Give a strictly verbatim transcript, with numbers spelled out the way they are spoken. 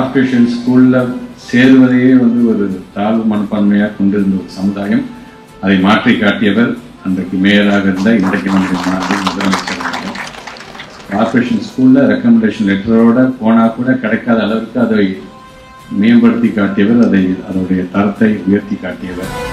Corporation ஸ்கூலில் சேருவதையே வந்து ஒரு தாழ்வு மனப்பான்மையாக கொண்டிருந்த ஒரு சமுதாயம் அதை மாற்றி காட்டியவர் அன்றைக்கு மேயராக இருந்த இன்றைக்கு நம்முடைய நாட்டின் முதலமைச்சர். கார்ப்பரேஷன் ஸ்கூலில் ரெக்கமெண்டேஷன் லெட்டரோட போனால் கூட கிடைக்காத அளவுக்கு அதை மேம்படுத்தி காட்டியவர், அதை அதோடைய தரத்தை உயர்த்தி காட்டியவர்.